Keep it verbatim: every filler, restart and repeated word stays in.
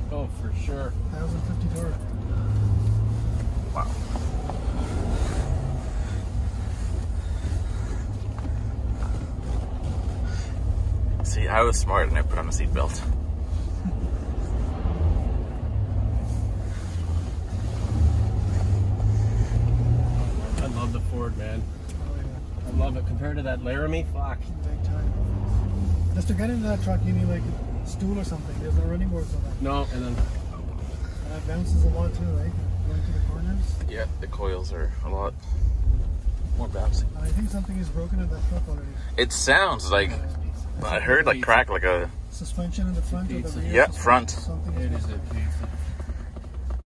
Oh, for sure. one thousand fifty torque. Wow. See, I was smart and I put on a seatbelt. I love the Ford, man. Oh, yeah. I love it. Compared to that Laramie, fuck. Big time. Just to get into that truck, you need like a stool or something. There's no running boards on that. No, and then... And that bounces a lot too, right? Going to the corners. Yeah, the coils are a lot more bouncy. And I think something is broken in that truck already. It sounds like, I heard like crack like a... Suspension in the front or the rear? Yep, front. Something It is is a